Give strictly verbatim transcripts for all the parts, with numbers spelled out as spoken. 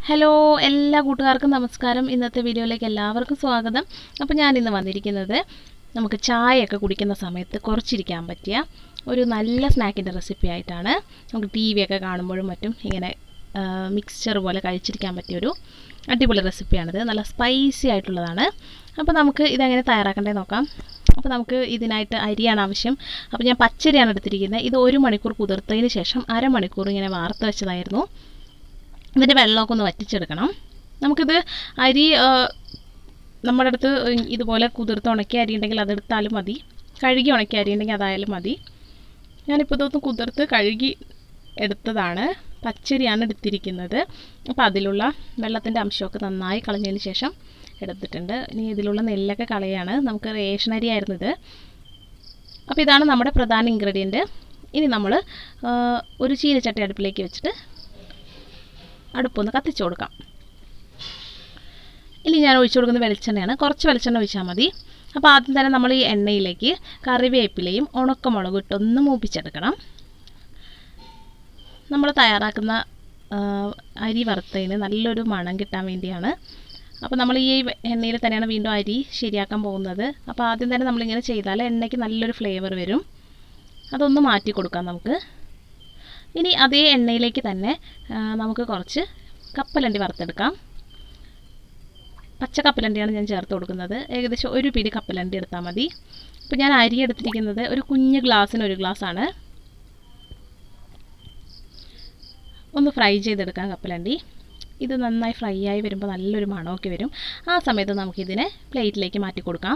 Hello എല്ലാ കൂട്ടുകാർക്കും നമസ്കാരം. ഇന്നത്തെ വീഡിയോയിലേക്ക് എല്ലാവർക്കും സ്വാഗതം. അപ്പോൾ ഞാൻ ഇന്ന് വന്നിരിക്കുന്നത് നമുക്ക് ചായയൊക്കെ കുടിക്കുന്ന സമയത്ത് കുറച്ചിരിക്കാൻ പറ്റിയ ഒരു നല്ല സ്നാക്കിൻ്റെ റെസിപ്പി ആയിട്ടാണ്. നമുക്ക് ടി വി ഒക്കെ കാണുമ്പോഴും മറ്റും ഇങ്ങനെ മിക്സ്ചർ പോലെ കഴിച്ചിരിക്കാൻ പറ്റിയൊരു അടിപൊളി റെസിപ്പിയാണിത്. നല്ല സ്പൈസി ആയിട്ടുള്ളതാണ്. അപ്പോൾ നമുക്ക് ഇതെങ്ങനെ തയ്യാറാക്കേണ്ടത് നോക്കാം. അപ്പോൾ നമുക്ക് ഇതിനായിട്ട് അരിയാണ് ആവശ്യം. അപ്പോൾ ഞാൻ പച്ചരിയാണ് എടുത്തിരിക്കുന്നത്. ഇത് ഒരു മണിക്കൂർ കുതിർത്തതിന് ശേഷം അരമണിക്കൂർ ഇങ്ങനെ വാർത്ത് വെച്ചതായിരുന്നു. ഇതിൻ്റെ വെള്ളമൊക്കെ ഒന്ന് വറ്റിച്ചെടുക്കണം. നമുക്കിത് അരി നമ്മുടെ അടുത്ത് ഇതുപോലെ കുതിർത്ത് ഉണക്കിയ അരി ഉണ്ടെങ്കിൽ അതെടുത്താലും മതി, കഴുകി ഉണക്കിയ അരി ഉണ്ടെങ്കിൽ അതായാലും മതി. ഞാനിപ്പോൾ ഇതൊന്ന് കുതിർത്ത് കഴുകി എടുത്തതാണ്, പച്ചരിയാണ് എടുത്തിരിക്കുന്നത്. അപ്പോൾ അതിലുള്ള വെള്ളത്തിൻ്റെ അംശമൊക്കെ നന്നായി കളഞ്ഞതിന് ശേഷം എടുത്തിട്ടുണ്ട്. ഇനി ഇതിലുള്ള നെല്ലൊക്കെ കളയാണ്. നമുക്ക് റേഷൻ അരി ആയിരുന്നു ഇത്. അപ്പോൾ ഇതാണ് നമ്മുടെ പ്രധാന ഇൻഗ്രീഡിയൻറ്റ്. ഇനി നമ്മൾ ഒരു ചീനച്ചട്ടി അടുപ്പിലേക്ക് വെച്ചിട്ട് അടുപ്പൊന്ന് കത്തിച്ചു കൊടുക്കാം. ഇനി ഞാൻ ഒഴിച്ചു കൊടുക്കുന്ന വെളിച്ചെണ്ണയാണ്. കുറച്ച് വെളിച്ചെണ്ണ ഒഴിച്ചാൽ മതി. അപ്പോൾ ആദ്യം തന്നെ നമ്മൾ ഈ എണ്ണയിലേക്ക് കറിവേപ്പിലയും ഉണക്കമുളകും ഇട്ടൊന്ന് മൂപ്പിച്ചെടുക്കണം. നമ്മൾ തയ്യാറാക്കുന്ന അരി വറുത്തതിന് നല്ലൊരു മണം കിട്ടാൻ വേണ്ടിയാണ്. അപ്പോൾ നമ്മൾ ഈ എണ്ണയിൽ തന്നെയാണ് വീണ്ടും അരി ശരിയാക്കാൻ പോകുന്നത്. അപ്പോൾ ആദ്യം തന്നെ നമ്മളിങ്ങനെ ചെയ്താൽ എണ്ണയ്ക്ക് നല്ലൊരു ഫ്ലേവർ വരും. അതൊന്ന് മാറ്റി കൊടുക്കാം നമുക്ക്. ഇനി അതേ എണ്ണയിലേക്ക് തന്നെ നമുക്ക് കുറച്ച് കപ്പലണ്ടി വറുത്തെടുക്കാം. പച്ച കപ്പലണ്ടിയാണ് ഞാൻ ചേർത്ത് കൊടുക്കുന്നത്. ഏകദേശം ഒരു പിടി കപ്പലണ്ടി എടുത്താൽ മതി. അപ്പോൾ ഞാൻ അരി എടുത്തിരിക്കുന്നത് ഒരു കുഞ്ഞ് ഗ്ലാസ്സിന് ഒരു ഗ്ലാസ്സാണ്. ഒന്ന് ഫ്രൈ ചെയ്തെടുക്കാം കപ്പലണ്ടി. ഇത് നന്നായി ഫ്രൈ ആയി വരുമ്പോൾ നല്ലൊരു മണമൊക്കെ വരും. ആ സമയത്ത് നമുക്കിതിനെ പ്ലേറ്റിലേക്ക് മാറ്റി കൊടുക്കാം.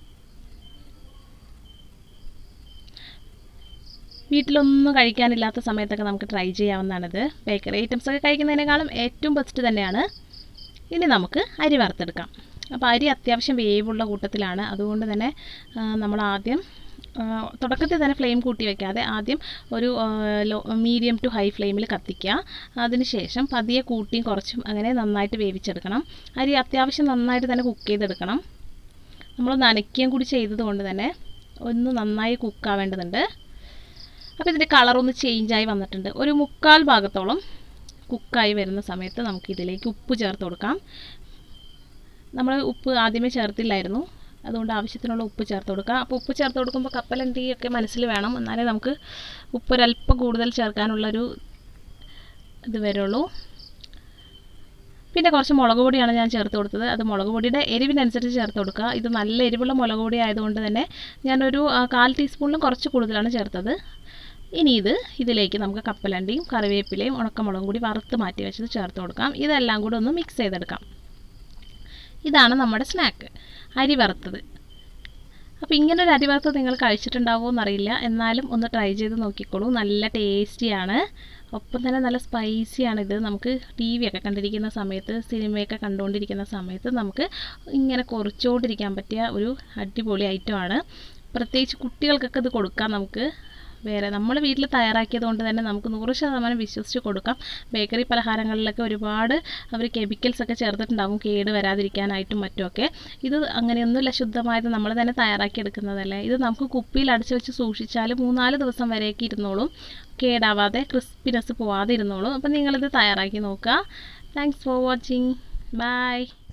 വീട്ടിലൊന്നും കഴിക്കാനില്ലാത്ത സമയത്തൊക്കെ നമുക്ക് ട്രൈ ചെയ്യാവുന്നതാണിത്. ബേക്കറി ഐറ്റംസൊക്കെ കഴിക്കുന്നതിനേക്കാളും ഏറ്റവും ബെസ്റ്റ് തന്നെയാണ്. ഇനി നമുക്ക് അരി വറുത്തെടുക്കാം. അപ്പോൾ അരി അത്യാവശ്യം വേവുള്ള കൂട്ടത്തിലാണ്. അതുകൊണ്ട് തന്നെ നമ്മൾ ആദ്യം തുടക്കത്തിൽ തന്നെ ഫ്ലെയിം കൂട്ടി വയ്ക്കാതെ ആദ്യം ഒരു ലോ മീഡിയം ടു ഹൈ ഫ്ലെയിമിൽ കത്തിക്കുക. അതിനുശേഷം പതിയെ കൂട്ടിയും കുറച്ചും അങ്ങനെ നന്നായിട്ട് വേവിച്ചെടുക്കണം. അരി അത്യാവശ്യം നന്നായിട്ട് തന്നെ കുക്ക് ചെയ്തെടുക്കണം. നമ്മൾ നനയ്ക്കുകയും കൂടി ചെയ്തതുകൊണ്ട് തന്നെ ഒന്ന് നന്നായി കുക്കാവേണ്ടതുണ്ട്. അപ്പോൾ ഇതിൻ്റെ കളറൊന്ന് ചേഞ്ചായി വന്നിട്ടുണ്ട്. ഒരു മുക്കാൽ ഭാഗത്തോളം കുക്കായി വരുന്ന സമയത്ത് നമുക്ക് ഇതിലേക്ക് ഉപ്പ് ചേർത്ത് കൊടുക്കാം. നമ്മൾ ഉപ്പ് ആദ്യമേ ചേർത്തില്ലായിരുന്നു, അതുകൊണ്ട് ആവശ്യത്തിനുള്ള ഉപ്പ് ചേർത്ത് കൊടുക്കാം. അപ്പോൾ ഉപ്പ് ചേർത്ത് കൊടുക്കുമ്പോൾ കപ്പലണ്ടിയൊക്കെ മനസ്സിൽ വേണം, എന്നാലേ നമുക്ക് ഉപ്പ് ഒരല്പം കൂടുതൽ ചേർക്കാനുള്ളൊരു ഇത് വരുള്ളൂ. പിന്നെ കുറച്ച് മുളക് പൊടിയാണ് ഞാൻ ചേർത്ത് കൊടുത്തത്. അത് മുളക് പൊടിയുടെ എരിവിനനുസരിച്ച് ചേർത്ത് കൊടുക്കുക. ഇത് നല്ല എരിവുള്ള മുളക് പൊടി ആയതുകൊണ്ട് തന്നെ ഞാനൊരു കാൽ ടീസ്പൂണിലും കുറച്ച് കൂടുതലാണ് ചേർത്തത്. ഇനി ഇത് ഇതിലേക്ക് നമുക്ക് കപ്പലണ്ടിയും കറിവേപ്പിലയും ഉണക്കമുളകും കൂടി വറുത്ത് മാറ്റി വെച്ചത് ചേർത്ത് കൊടുക്കാം. ഇതെല്ലാം കൂടി ഒന്ന് മിക്സ് ചെയ്തെടുക്കാം. ഇതാണ് നമ്മുടെ സ്നാക്ക്, അരി വറുത്തത്. അപ്പോൾ ഇങ്ങനൊരു അരി വറുത്തത് നിങ്ങൾ കഴിച്ചിട്ടുണ്ടാവുമോ എന്നറിയില്ല, എന്നാലും ഒന്ന് ട്രൈ ചെയ്ത് നോക്കിക്കോളൂ. നല്ല ടേസ്റ്റിയാണ്, ഒപ്പം തന്നെ നല്ല സ്പൈസിയാണിത്. നമുക്ക് ടി വി ഒക്കെ കണ്ടിരിക്കുന്ന സമയത്ത്, സിനിമയൊക്കെ കണ്ടുകൊണ്ടിരിക്കുന്ന സമയത്ത് നമുക്ക് ഇങ്ങനെ കുറച്ചുകൊണ്ടിരിക്കാൻ പറ്റിയ ഒരു അടിപൊളി ഐറ്റമാണ്. പ്രത്യേകിച്ച് കുട്ടികൾക്കൊക്കെ ഇത് കൊടുക്കാം. നമുക്ക് വേറെ നമ്മൾ വീട്ടിൽ തയ്യാറാക്കിയത് കൊണ്ട് തന്നെ നമുക്ക് നൂറ് ശതമാനം വിശ്വസിച്ച് കൊടുക്കാം. ബേക്കറി പലഹാരങ്ങളിലൊക്കെ ഒരുപാട് അവർ കെമിക്കൽസൊക്കെ ചേർത്തിട്ടുണ്ടാകും, കേട് വരാതിരിക്കാനായിട്ടും മറ്റുമൊക്കെ. ഇത് അങ്ങനെയൊന്നുമില്ല, ശുദ്ധമായത് നമ്മൾ തന്നെ തയ്യാറാക്കിയെടുക്കുന്നതല്ലേ. ഇത് നമുക്ക് കുപ്പിയിൽ അടച്ചു വെച്ച് സൂക്ഷിച്ചാൽ മൂന്നാല് ദിവസം വരെയൊക്കെ ഇരുന്നോളും, കേടാവാതെ ക്രിസ്പിനെസ് പോവാതെ ഇരുന്നോളും. അപ്പോൾ നിങ്ങളിത് തയ്യാറാക്കി നോക്കുക. Thanks for watching. ബൈ.